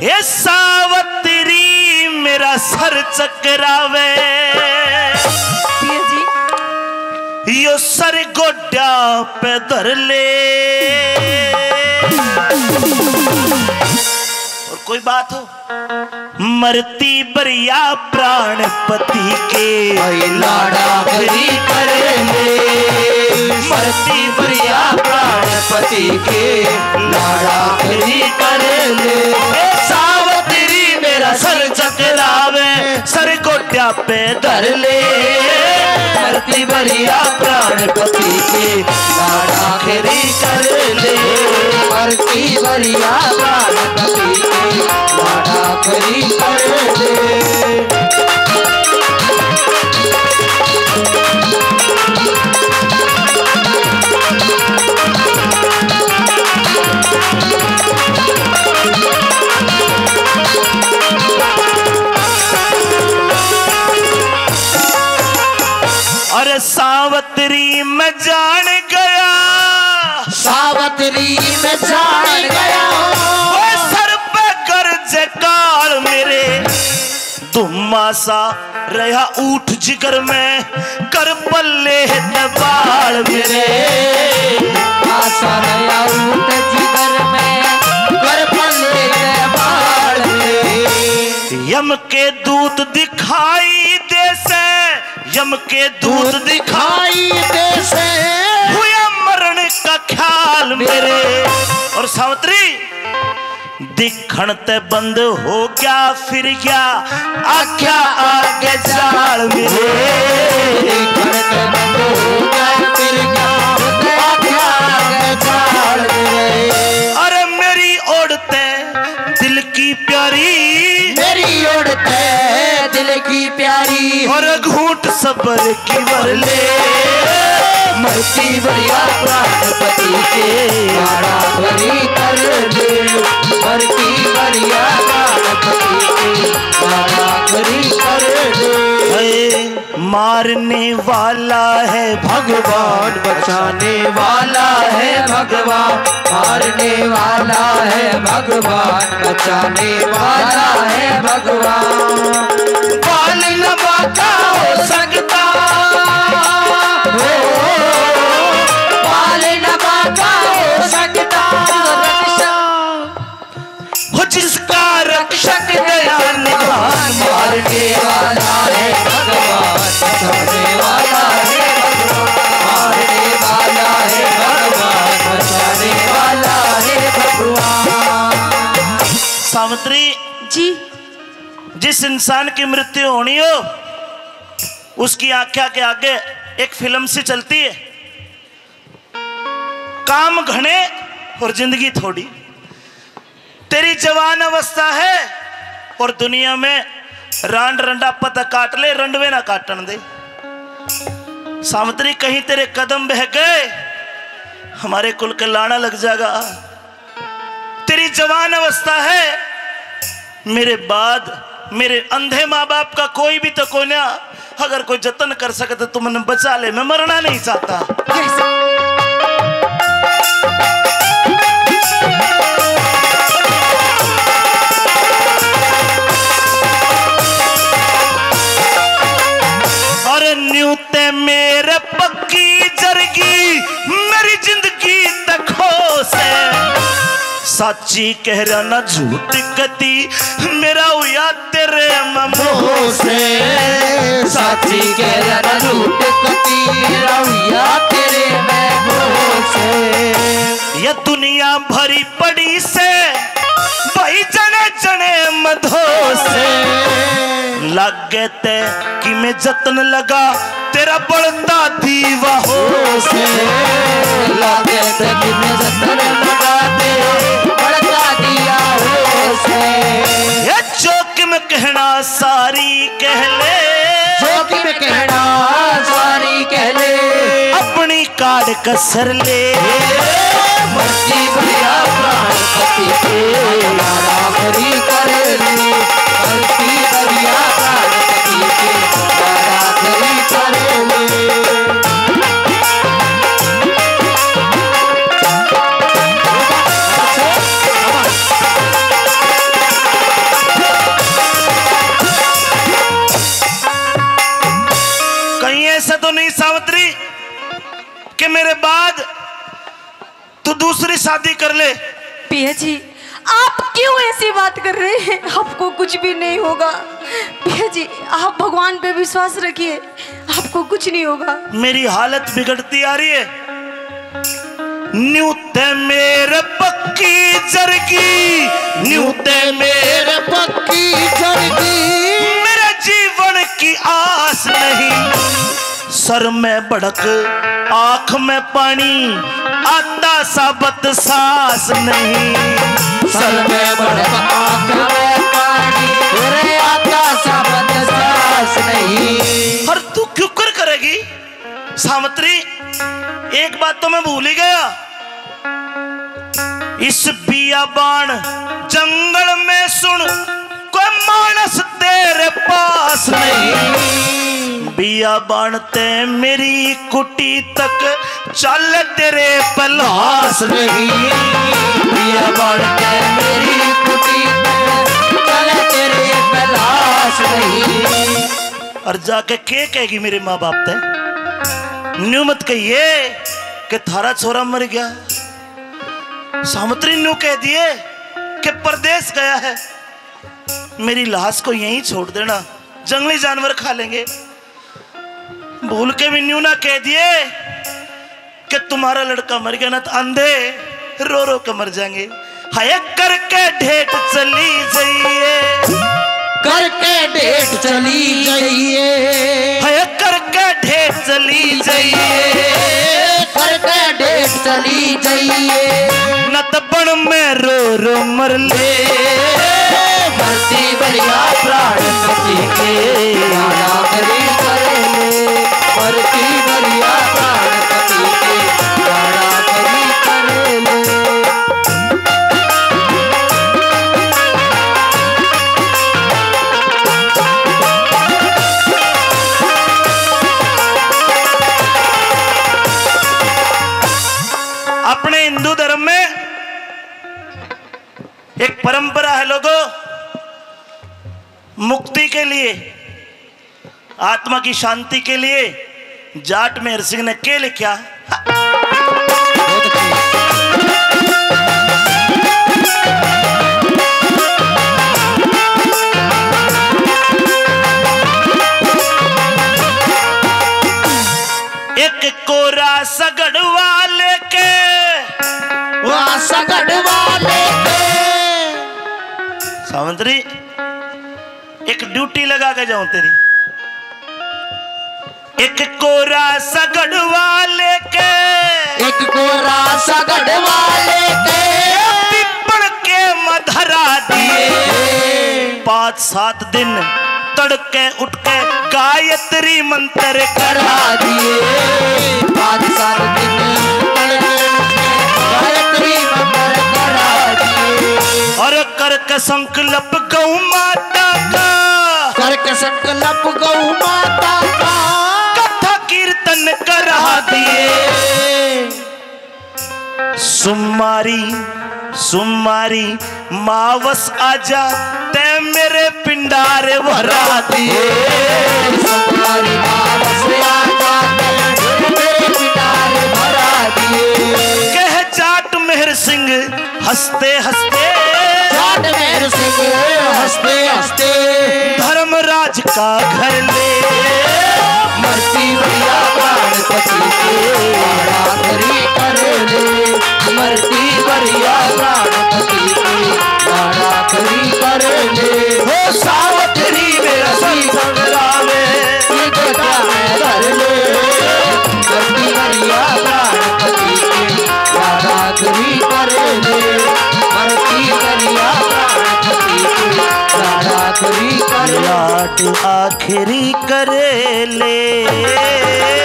ये सावत्री मेरा सर चकरावे यो सर गोड्या पे धर ले। और कोई बात हो मरती बरिया प्राणपति के लाड़ा भरी कर ले। मरती बरिया प्राणपति के लाड़ा भरी कर ले। सावत्री मेरा सर चकरावे सर गोड्या पे धर ले। मरती बरिया प्राणपति के लाड़ा भरी कर ले। मरती बरिया प्राणपति के लाड़ा भरी कर ले। अरे सावत्री मैं जान गया सावत्री में जान गया सर पे गर्ज काल मेरे दुम्मा सा रहा ऊठ जिगर में कर पल्ले दबाल मेरे आशा रहा ऊठ जिगर में कर पल्ले दबाल मेरे। यम के दूत दिखाई दे से यम के दूत दिखाई दे से हुआ मरण का ख्याल मेरे। और सावित्री दिखण ते बंद हो गया फिर गया आख्या आगे चाल मेरे। दिखण ते बंद हो गया फिर गया आख्या आगे चाल मेरे। अरे मेरी ओढ़ते दिल की प्यारी मेरी ओढ़ते दिल की प्यारी और घूंट सबर की भर ले। मरती बरिया प्राणपति के लाड़ा भरी कर ले। मरती बरिया प्राणपति के लाड़ा भरी कर ले। मारने वाला है भगवान बचाने वाला है भगवान। मारने वाला है भगवान बचाने वाला है भगवान। बाल नवाका हो सकता हो बाल नवाका हो सकता हो जिसका रक्षक दया निधान। मारने वाला है भगवान बचाने वाला है भगवान। मारने वाला है भगवान बचाने वाला है भगवान। सावित्री जी जिस इंसान की मृत्यु होनी हो उसकी आख्या के आगे एक फिल्म सी चलती है काम घने और जिंदगी थोड़ी। तेरी जवान अवस्था है और दुनिया में रांड रंडा पता काट ले रंडवे ना काटन दे। सावित्री कहीं तेरे कदम बह गए हमारे कुल के लाना लग जाएगा। तेरी जवान अवस्था है मेरे बाद मेरे अंधे माँ बाप का कोई भी तो कोई ना अगर कोई जतन कर सके तो तुमने बचा ले। मैं मरना नहीं चाहता। और न्यूते मेरे पक्की जरगी मेरी जिंदगी तक हो से साची कह रहा ना झूठ कती मेरा हुआ तेरे मोह से। साची कह रहा ना झूठ कती मेरा हुआ तेरे मोह से। ये दुनिया भरी पड़ी से भाई जने जने मधो से लगे ते कि मैं जतन लगा तेरा बढ़ता दीवा हो से। लगे ते कि मैं जतन लगा दे बढ़ता दिया हो से। ये चौक में कहना सारी कह ले चौक में कहना सारी कह ले अपनी काट कसर ले। मरती बरिया प्राणपति के लाड़ा भरी कर ले। मरती बरिया प्राणपति के लाड़ा भरी कर ले। दूसरी शादी कर ले। पिया जी आप क्यों ऐसी बात कर रहे हैं? आपको कुछ भी नहीं होगा पिया जी, आप भगवान पे विश्वास रखिए, आपको कुछ नहीं होगा। मेरी हालत बिगड़ती आ रही है। न्यूते मेरे पक्की जरगी, न्यूते मेरे पक्की जरगी, मेरे जीवन की आस नहीं। सर में भड़क आंख में पानी, आता साबत सांस नहीं। सर में भड़क आंख में पानी, अरे आता साबत सांस नहीं। और तू क्यों करेगी सावित्री? एक बात तो मैं भूल ही गया, इस बियाबान जंगल में सुन कोई मानस तेरे पास नहीं। बियाबान ते मेरी कुटी तक चल तेरे पलास नहीं। बियाबान ते मेरी कुटी तक चल तेरे पलास नहीं। और जाके के कहेगी मेरे माँ बाप ते? न्यू मत कहिए कि थारा छोरा मर गया। सावित्री न्यू कह दिए कि परदेश गया है, मेरी लाश को यहीं छोड़ देना, जंगली जानवर खा लेंगे। भूल के भी न्यू ना कह दिए कि तुम्हारा लड़का मर गया ना तो अंधे रो रो के मर जाएंगे। हाय करके ढेट चली जाइए, करके ढेट चली जाइए, हाय करके ढेट चली जाइए, करके ढेट चली जाइए। नत बन में रो रो मर ले, मरती बढ़िया प्राण पति के माला करी कर ले। मरती बढ़िया प्राण पति के माला करी कर ले। अपने हिंदू धर्म में एक परंपरा है लोगों, मुक्ति के लिए, आत्मा की शांति के लिए जाट मेहर सिंह ने क्या लिखा? एक कोरा सगड़वा लेके, वहाँ सगड़वा लेके। सावित्री एक ड्यूटी लगा के जाऊं तेरी। एक कोरा सगड़वा लेके, एक कोरा सगड़वा लेके, पिपड़ के मधरा दिए। 5-7 दिन तड़के उठ के गायत्री मंत्र करा दिए। 5-7 दिन तड़के उठ के गायत्री मंत्र करा दिए। और करके संकल्प गौ माता का, करके संकल्प गौ माता का कथा कीर्तन करा दिए। सुमारी सुमारी मावस आजा ते मेरे पिंडारे भरा दिए। सुमारी मावस आजा ते मेरे पिंडारे भरा दिए। कह जाट मेहर सिंह हंसते हंसते, जाट मेहर सिंह हंसते हंसते, धर्मराज का घर ले। मरती बढ़िया प्राण पति के माला करी कर ले। मरती बढ़िया प्राण पति के माला करी कर ले। हो सावित्री मेरा संग लावे, ये कथा मैं कर ले। मरती बढ़िया प्राण पति के माला करी कर ले। मरती बढ़िया प्राण पति के माला करी कर ले। लाट आखिरी करे ले।